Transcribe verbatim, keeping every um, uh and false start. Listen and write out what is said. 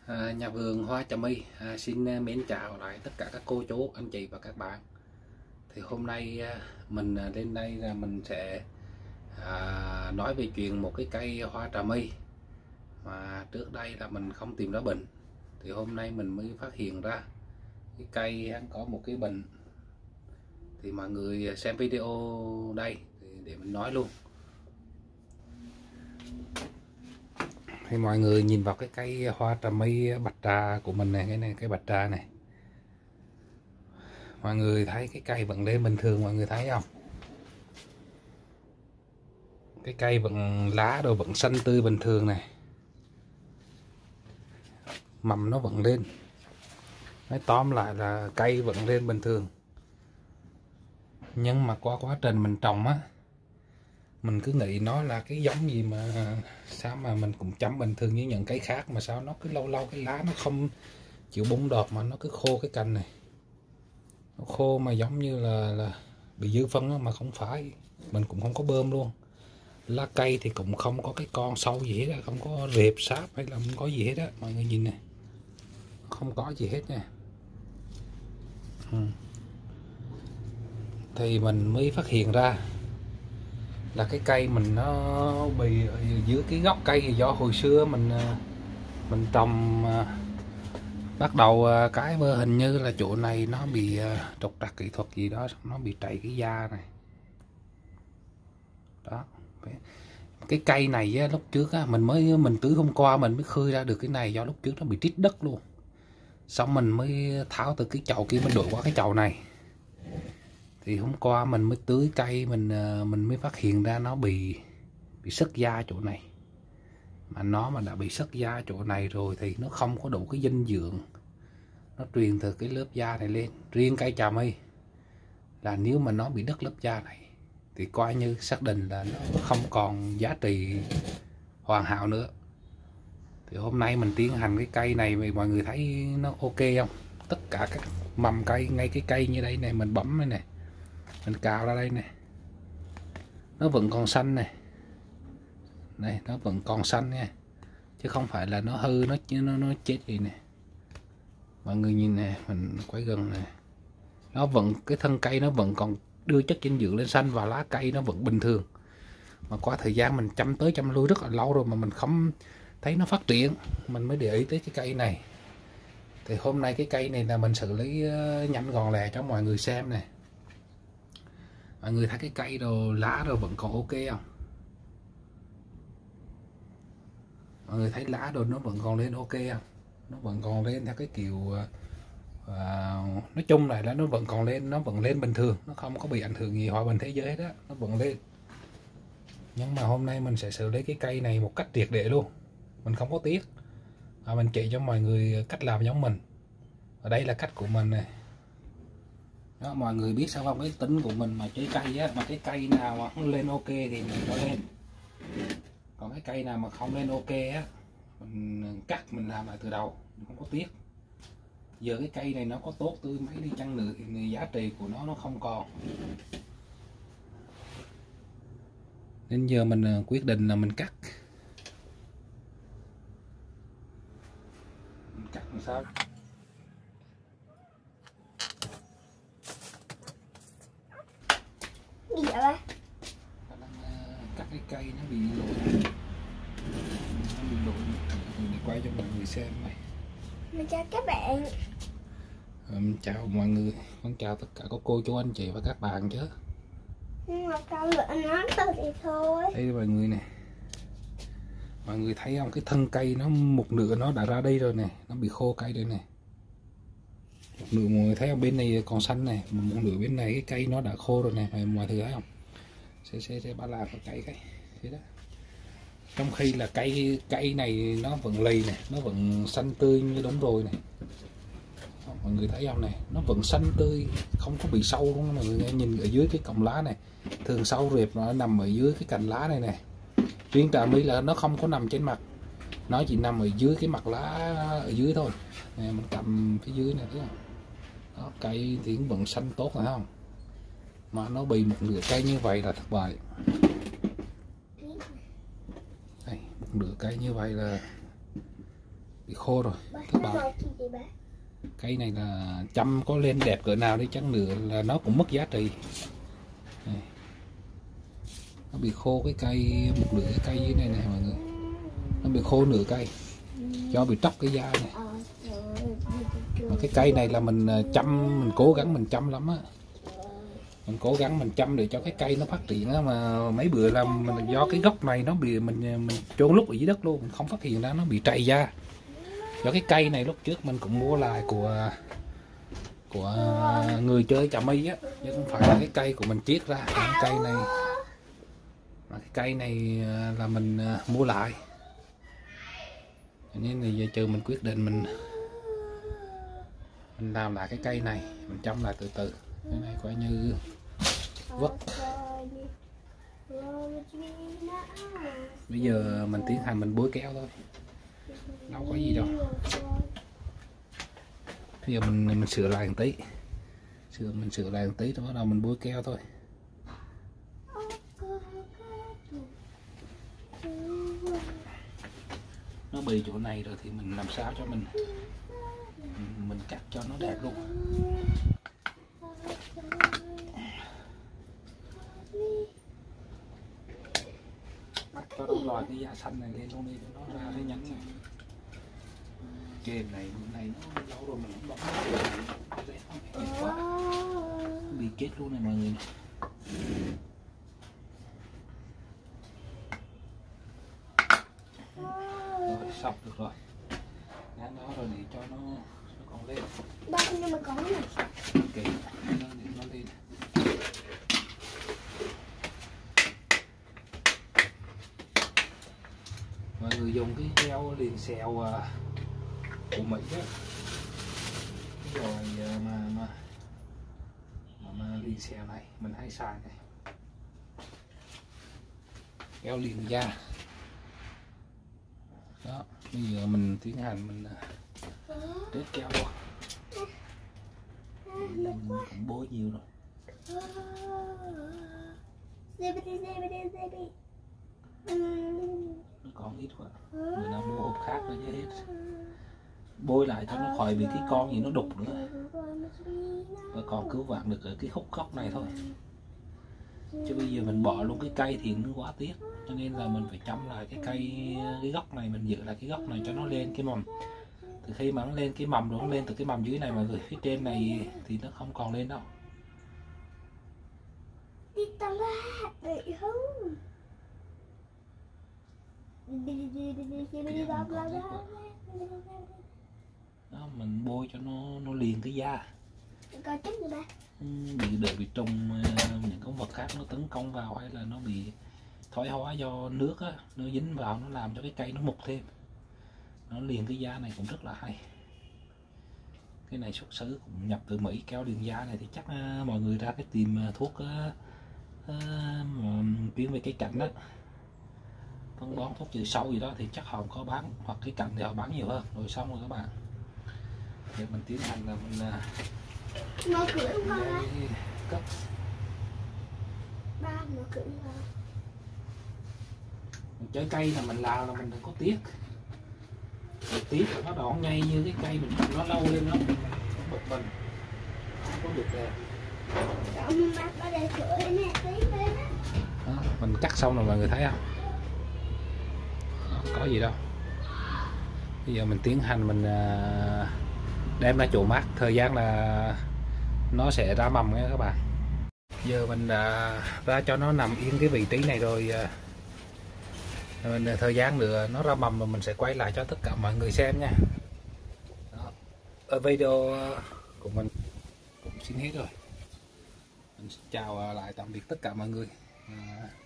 À, nhà vườn Hoa Trà My à, xin à, mến chào lại tất cả các cô chú anh chị và các bạn. Thì hôm nay à, mình à, lên đây là mình sẽ à, nói về chuyện một cái cây hoa trà my mà trước đây là mình không tìm ra bệnh. Thì hôm nay mình mới phát hiện ra cái cây hắn có một cái bệnh. Thì mọi người xem video đây thì để mình nói luôn. Thì mọi người nhìn vào cái cây hoa trà my bạch trà của mình này, cái này cái bạch trà này, mọi người thấy cái cây vẫn lên bình thường, mọi người thấy không? Cái cây vẫn lá rồi vẫn xanh tươi bình thường này, mầm nó vẫn lên. Nói tóm lại là cây vẫn lên bình thường. Nhưng mà qua quá trình mình trồng á, mình cứ nghĩ nó là cái giống gì mà sao mà mình cũng chăm bình thường như những cây khác, mà sao nó cứ lâu lâu cái lá nó không chịu bung đọt mà nó cứ khô cái cành này. Nó khô mà giống như là, là bị dư phân đó, mà không phải. Mình cũng không có bơm luôn. Lá cây thì cũng không có cái con sâu gì hết, không có rệp sáp hay là không có gì hết á. Mọi người nhìn này, không có gì hết nha. Ừ. Thì mình mới phát hiện ra là cái cây mình nó bị ở dưới cái gốc cây, thì do hồi xưa mình mình trồng bắt đầu cái bơ hình như là chỗ này nó bị trục trặc kỹ thuật gì đó, nó bị trầy cái da này đó. Cái cây này á, lúc trước á, mình mới mình tưới hôm qua mình mới khơi ra được cái này, do lúc trước nó bị trít đất luôn. Xong mình mới tháo từ cái chậu kia mình đổi qua cái chậu này. Thì hôm qua mình mới tưới cây, mình mình mới phát hiện ra nó bị bị sứt da chỗ này. Mà nó mà đã bị sứt da chỗ này rồi thì nó không có đủ cái dinh dưỡng, nó truyền từ cái lớp da này lên. Riêng cây trà my là nếu mà nó bị đứt lớp da này thì coi như xác định là nó không còn giá trị hoàn hảo nữa. Thì hôm nay mình tiến hành cái cây này thì mọi người thấy nó ok không? Tất cả các mầm cây, ngay cái cây như đây này, mình bấm đây này, mình cào ra đây này, nó vẫn còn xanh này, này nó vẫn còn xanh nha, chứ không phải là nó hư, nó nó nó chết gì nè. Mọi người nhìn nè, mình quay gần nè, nó vẫn, cái thân cây nó vẫn còn đưa chất dinh dưỡng lên xanh và lá cây nó vẫn bình thường. Mà qua thời gian mình chăm tới chăm lui rất là lâu rồi mà mình không thấy nó phát triển, mình mới để ý tới cái cây này. Thì hôm nay cái cây này là mình xử lý nhanh gọn lẹ cho mọi người xem nè. Mọi người thấy cái cây đồ lá rồi vẫn còn ok không? Mọi người thấy lá đồ nó vẫn còn lên ok không? Nó vẫn còn lên theo cái kiểu à, nói chung là nó vẫn còn lên, nó vẫn lên bình thường, nó không có bị ảnh hưởng gì hòa bình thế giới hết á, nó vẫn lên. Nhưng mà hôm nay mình sẽ xử lý cái cây này một cách triệt để luôn, mình không có tiếc. À, mình chỉ cho mọi người cách làm giống mình. Ở đây là cách của mình này. Đó, mọi người biết sao không? Cái tính của mình mà chơi cây á, mà cái cây nào mà không lên ok thì mình cho lên. Còn cái cây nào mà không lên ok á, mình cắt, mình làm lại từ đầu, mình không có tiếc. Giờ cái cây này nó có tốt tươi mấy đi chăng nữa thì giá trị của nó nó không còn. Nên giờ mình quyết định là mình cắt. Mình cắt làm sao? Gì vậy ba? Cắt cái cây nó bị lỗi, nó bị lỗi. Mình quay cho mọi người xem này. Mình chào các bạn. Um, chào mọi người, con chào tất cả các cô chú anh chị và các bạn chứ. Nhưng mà con lựa nó từ thì thôi. Đây mọi người nè, mọi người thấy không? Cái thân cây nó một nửa nó đã ra đây rồi nè, nó bị khô cây đây nè. Một nửa mọi người thấy không? Bên này còn xanh này, một nửa bên này cái cây nó đã khô rồi nè, mọi người thấy không? Sẽ sẽ sẽ ba la cái cây cái, thế đó. Trong khi là cây cây này nó vẫn lì này, nó vẫn xanh tươi như đống rồi này. Mọi người thấy không này, nó vẫn xanh tươi, không có bị sâu luôn. Mọi người nhìn ở dưới cái cọng lá này, thường sâu rệp nó nằm ở dưới cái cành lá này này. Riêng trà my là nó không có nằm trên mặt, nó chỉ nằm ở dưới cái mặt lá ở dưới thôi. Nè, mình cầm phía dưới này thấy không? Đó, cây thì cũng vẫn xanh tốt phải không? Mà nó bị một nửa cây như vậy là thất bại. Đây, một nửa cây như vậy là bị khô rồi, Bà thất nói bại. màu gì vậy bà? Cây này là chăm có lên đẹp cỡ nào đi chăng nữa là nó cũng mất giá trị. Này. Nó bị khô cái cây, một nửa cái cây dưới này này mọi người, nó bị khô nửa cây do bị tróc cái da này. Ờ, trời ơi, Mà cái cây này là mình chăm, mình cố gắng mình chăm lắm á, mình cố gắng mình chăm để cho cái cây nó phát triển á, mà mấy bữa là mình do cái gốc này nó bị mình mình chôn lúc ở dưới đất luôn, mình không phát hiện ra nó bị trầy da. Do cái cây này lúc trước mình cũng mua lại của của người chơi Trà My á, chứ không phải là cái cây của mình chiết ra. Cái cây này, cái cây này là mình mua lại, nên là giờ trừ mình quyết định mình mình làm lại cái cây này, mình chăm lại từ từ. Cái này coi như vất. Bây giờ mình tiến hành mình bối kéo thôi, đâu có gì đâu. Bây giờ mình mình sửa lại một tí, sửa mình sửa lại một tí rồi bắt đầu mình bối keo thôi. Nó bị chỗ này rồi thì mình làm sao cho mình mình cắt cho nó đẹp luôn. Cho nó lòi cái da xanh này lên luôn đi cho nó ra cái nhánh này. Trên này này nó lâu rồi mình không bấm quá, bị chết luôn này mọi người. Rồi xong được rồi, ngắn đó rồi để cho nó nó còn lên. Ba nhưng mà có này. Ok, nó để nó lên. Mọi người dùng cái keo liền xèo của Mỹ á, cái rồi mà mà mà, mà liền xèo này mình hay xài này, keo liền da. Đó, bây giờ mình tiến hành mình test keo rồi. Mình cũng bôi nhiều rồi. Nó còn ít quá, người nào mua hộp khác nó chứ hết. Bôi lại cho nó khỏi bị cái con gì nó đục nữa, và còn cứu vãn được ở cái khúc gốc này thôi. Chứ bây giờ mình bỏ luôn cái cây thì nó quá tiếc, cho nên là mình phải chăm lại cái cây, cái gốc này mình giữ lại cái gốc này cho nó lên cái mầm. Từ khi mà nó lên cái mầm rồi, nó lên từ cái mầm dưới này mọi người, phía trên này thì nó không còn lên đâu. Đó, mình bôi cho nó nó liền cái da. Coi chắc rồi ba. Bị đợi bị trùng những con vật khác nó tấn công vào, hay là nó bị thoái hóa do nước á, nó dính vào nó làm cho cái cây nó mục thêm. Nó liền cái da này cũng rất là hay. Cái này xuất xứ cũng nhập từ Mỹ, keo liền da này thì chắc uh, mọi người ra cái tìm uh, thuốc uh, uh, chuyên về cái cạnh đó, phân bón thuốc trừ sâu gì đó thì chắc họ có bán, hoặc cái cạnh thì họ bán nhiều hơn. Rồi xong rồi các bạn, giờ mình tiến hành là mình uh, Mở cửa không con á? Cấp. Ba mở cửa không? Mình chơi cây là mình làm là mình đừng có tiếc. Mình tiếc là nó đòn ngay như cái cây mình nó lâu lên nó bực mình, không có được đẹp. Ba để cửa đây nè, tí lên á. Đó, mình cắt xong rồi mọi người thấy không? Không có gì đâu. Bây giờ mình tiến hành mình đem ra chỗ mát, thời gian là nó sẽ ra mầm nha các bạn. Giờ mình đã ra cho nó nằm yên cái vị trí này rồi, mình thời gian nữa nó ra mầm rồi mình sẽ quay lại cho tất cả mọi người xem nha. Đó. Ở video của mình cũng xin hết rồi, mình chào lại tạm biệt tất cả mọi người.